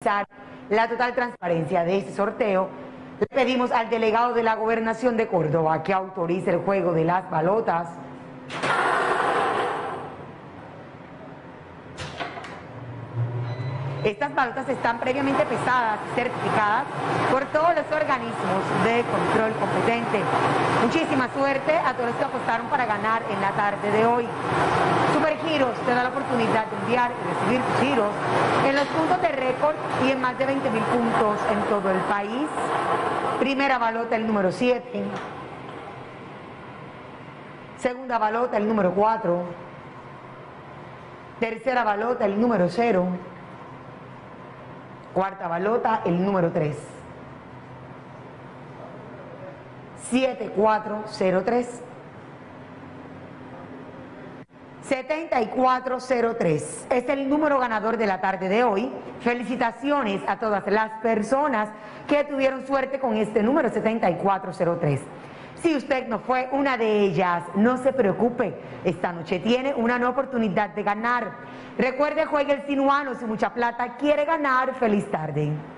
garantizar la total transparencia de este sorteo, le pedimos al delegado de la Gobernación de Córdoba que autorice el juego de las balotas. Estas balotas están previamente pesadas y certificadas por todos los organismos de control competente. Muchísima suerte a todos los que apostaron para ganar en la tarde de hoy. Supergiros te da la oportunidad de enviar y recibir tus giros en los puntos de récord y en más de 20.000 puntos en todo el país. Primera balota, el número 7. Segunda balota, el número 4. Tercera balota, el número 0. Cuarta balota, el número 3. 7403. 7403 es el número ganador de la tarde de hoy. Felicitaciones a todas las personas que tuvieron suerte con este número 7403. Si usted no fue una de ellas, no se preocupe, esta noche tiene una nueva oportunidad de ganar. Recuerde, juegue el sinuano, si mucha plata quiere ganar. Feliz tarde.